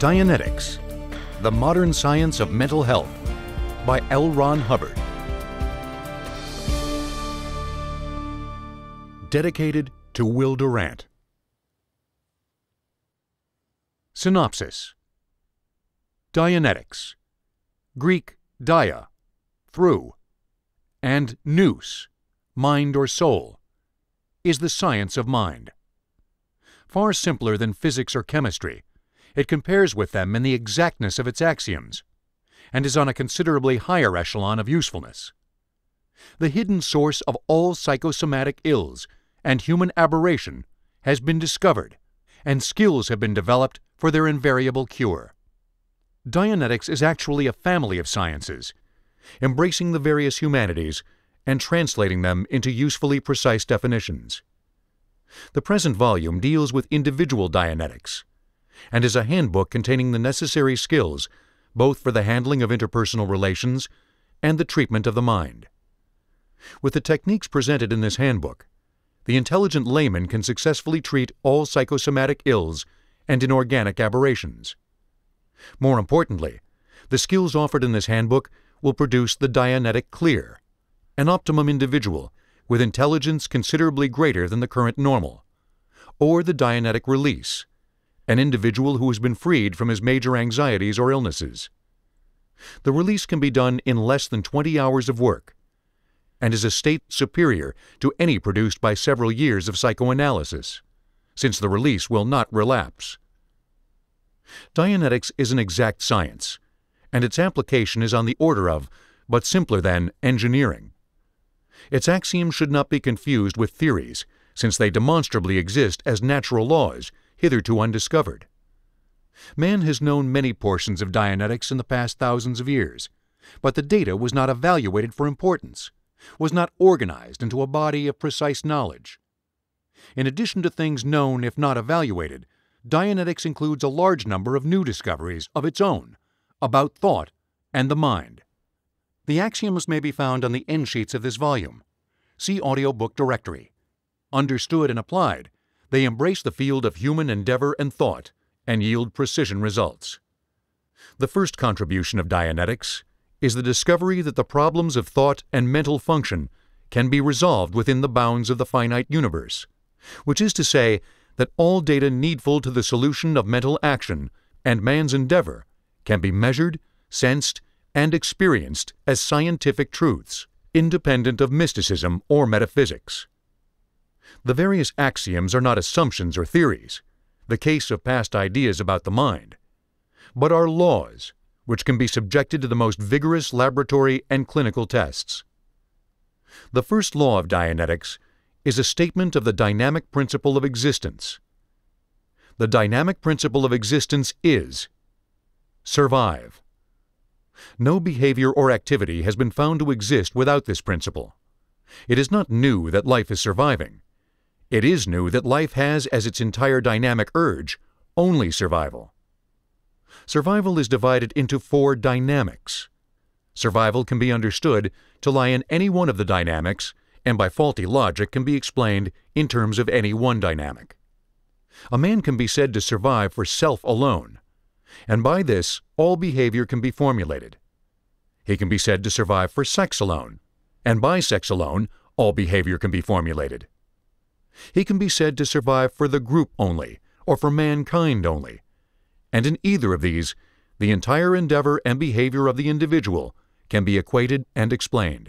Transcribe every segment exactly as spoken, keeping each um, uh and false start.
Dianetics, The Modern Science of Mental Health by L. Ron Hubbard. Dedicated to Will Durant. Synopsis. Dianetics, Greek dia, through, and nous, mind or soul, is the science of mind. Far simpler than physics or chemistry, it compares with them in the exactness of its axioms, and is on a considerably higher echelon of usefulness. The hidden source of all psychosomatic ills and human aberration has been discovered, and skills have been developed for their invariable cure. Dianetics is actually a family of sciences, embracing the various humanities and translating them into usefully precise definitions. The present volume deals with individual Dianetics, and is a handbook containing the necessary skills both for the handling of interpersonal relations and the treatment of the mind. With the techniques presented in this handbook, the intelligent layman can successfully treat all psychosomatic ills and inorganic aberrations. More importantly, the skills offered in this handbook will produce the Dianetic clear, an optimum individual with intelligence considerably greater than the current normal, or the Dianetic release, an individual who has been freed from his major anxieties or illnesses. The release can be done in less than twenty hours of work, and is a state superior to any produced by several years of psychoanalysis, since the release will not relapse. Dianetics is an exact science, and its application is on the order of, but simpler than, engineering. Its axioms should not be confused with theories, since they demonstrably exist as natural laws hitherto undiscovered. Man has known many portions of Dianetics in the past thousands of years, but the data was not evaluated for importance, was not organized into a body of precise knowledge. In addition to things known if not evaluated, Dianetics includes a large number of new discoveries of its own about thought and the mind. The axioms may be found on the end sheets of this volume. See Audiobook Directory. Understood and applied, they embrace the field of human endeavor and thought and yield precision results. The first contribution of Dianetics is the discovery that the problems of thought and mental function can be resolved within the bounds of the finite universe, which is to say that all data needful to the solution of mental action and man's endeavor can be measured, sensed, and experienced as scientific truths, independent of mysticism or metaphysics. The various axioms are not assumptions or theories, the case of past ideas about the mind, but are laws which can be subjected to the most vigorous laboratory and clinical tests. The first law of Dianetics is a statement of the dynamic principle of existence. The dynamic principle of existence is survive. No behavior or activity has been found to exist without this principle. It is not new that life is surviving. It is new that life has as its entire dynamic urge only survival. Survival is divided into four dynamics. Survival can be understood to lie in any one of the dynamics, and by faulty logic can be explained in terms of any one dynamic. A man can be said to survive for self alone, and by this all behavior can be formulated. He can be said to survive for sex alone, and by sex alone all behavior can be formulated. He can be said to survive for the group only, or for mankind only, and in either of these, the entire endeavor and behavior of the individual can be equated and explained.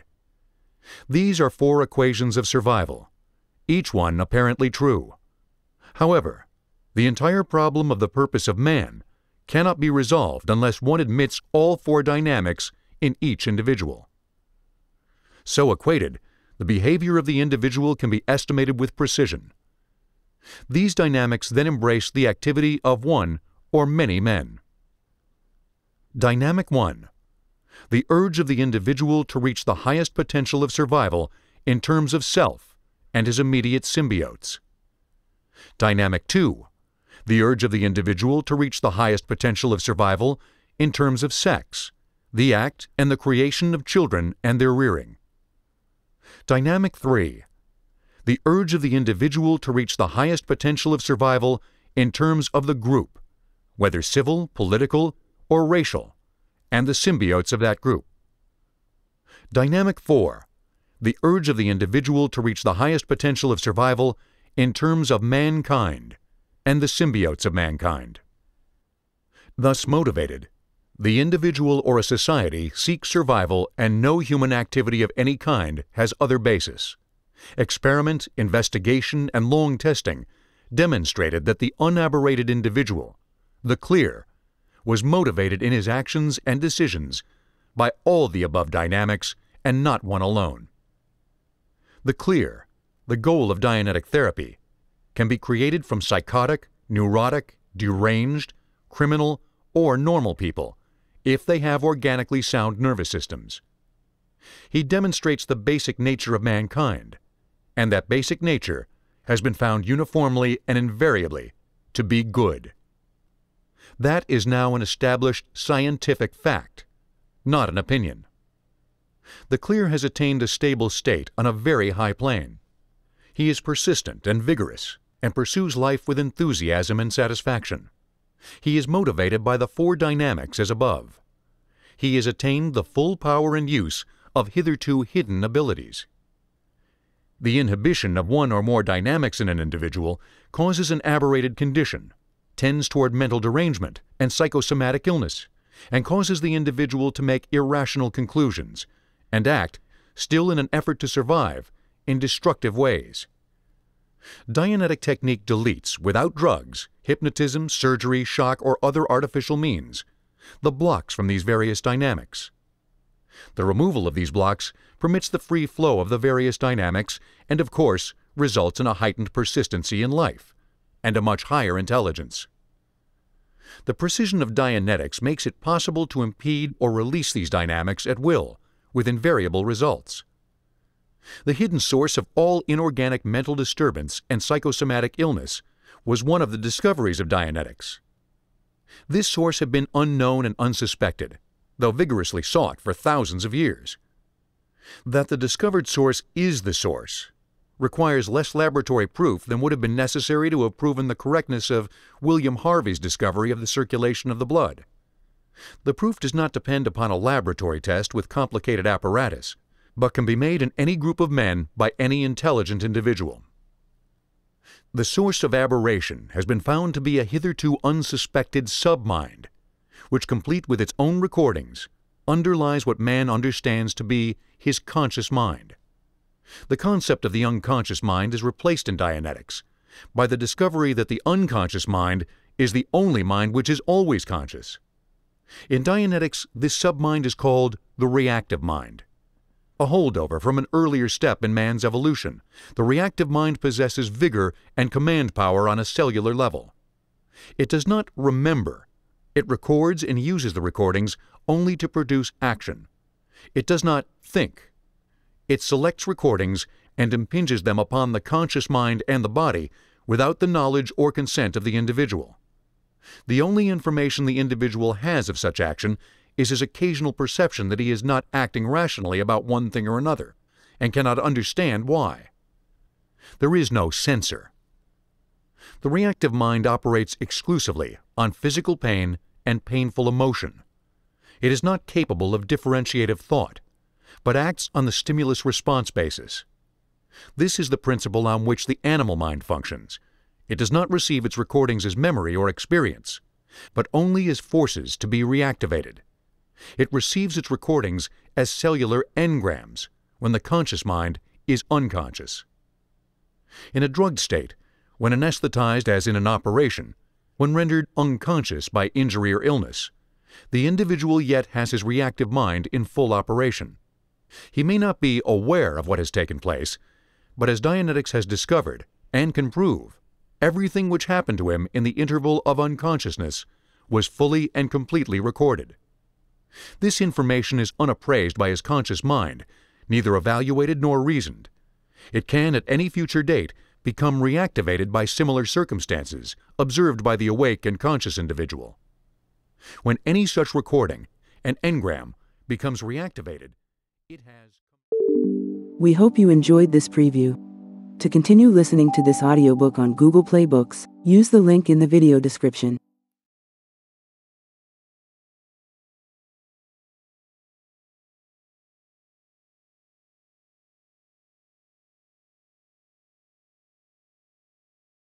These are four equations of survival, each one apparently true. However, the entire problem of the purpose of man cannot be resolved unless one admits all four dynamics in each individual. So equated, the behavior of the individual can be estimated with precision. These dynamics then embrace the activity of one or many men. Dynamic one. The urge of the individual to reach the highest potential of survival in terms of self and his immediate symbiotes. Dynamic two. The urge of the individual to reach the highest potential of survival in terms of sex, the act and the creation of children and their rearing. Dynamic three. The urge of the individual to reach the highest potential of survival in terms of the group, whether civil, political, or racial, and the symbiotes of that group. Dynamic four. The urge of the individual to reach the highest potential of survival in terms of mankind and the symbiotes of mankind. Thus motivated, the individual or a society seeks survival, and no human activity of any kind has other basis. Experiment, investigation, and long testing demonstrated that the unaberrated individual, the clear, was motivated in his actions and decisions by all the above dynamics and not one alone. The clear, the goal of Dianetic therapy, can be created from psychotic, neurotic, deranged, criminal, or normal people if they have organically sound nervous systems. He demonstrates the basic nature of mankind, and that basic nature has been found uniformly and invariably to be good. That is now an established scientific fact, not an opinion. The clear has attained a stable state on a very high plane. He is persistent and vigorous and pursues life with enthusiasm and satisfaction. He is motivated by the four dynamics as above. He has attained the full power and use of hitherto hidden abilities. The inhibition of one or more dynamics in an individual causes an aberrated condition, tends toward mental derangement and psychosomatic illness, and causes the individual to make irrational conclusions and act, still in an effort to survive, in destructive ways. Dianetic technique deletes, without drugs, hypnotism, surgery, shock, or other artificial means, the blocks from these various dynamics. The removal of these blocks permits the free flow of the various dynamics and, of course, results in a heightened persistency in life and a much higher intelligence. The precision of Dianetics makes it possible to impede or release these dynamics at will, with invariable results. The hidden source of all inorganic mental disturbance and psychosomatic illness was one of the discoveries of Dianetics. This source had been unknown and unsuspected, though vigorously sought for thousands of years. That the discovered source is the source requires less laboratory proof than would have been necessary to have proven the correctness of William Harvey's discovery of the circulation of the blood. The proof does not depend upon a laboratory test with complicated apparatus, but can be made in any group of men by any intelligent individual. The source of aberration has been found to be a hitherto unsuspected submind, which, complete with its own recordings, underlies what man understands to be his conscious mind. The concept of the unconscious mind is replaced in Dianetics by the discovery that the unconscious mind is the only mind which is always conscious. In Dianetics, this submind is called the reactive mind. A holdover from an earlier step in man's evolution, the reactive mind possesses vigor and command power on a cellular level. It does not remember. It records and uses the recordings only to produce action. It does not think. It selects recordings and impinges them upon the conscious mind and the body without the knowledge or consent of the individual. The only information the individual has of such action is his occasional perception that he is not acting rationally about one thing or another, and cannot understand why. There is no censor. The reactive mind operates exclusively on physical pain and painful emotion. It is not capable of differentiative thought, but acts on the stimulus-response basis. This is the principle on which the animal mind functions. It does not receive its recordings as memory or experience, but only as forces to be reactivated. It receives its recordings as cellular engrams when the conscious mind is unconscious. In a drugged state, when anesthetized as in an operation, when rendered unconscious by injury or illness, the individual yet has his reactive mind in full operation. He may not be aware of what has taken place, but as Dianetics has discovered and can prove, everything which happened to him in the interval of unconsciousness was fully and completely recorded. This information is unappraised by his conscious mind, neither evaluated nor reasoned. It can, at any future date, become reactivated by similar circumstances observed by the awake and conscious individual. When any such recording, an engram, becomes reactivated, it has... We hope you enjoyed this preview. To continue listening to this audiobook on Google Play Books, use the link in the video description.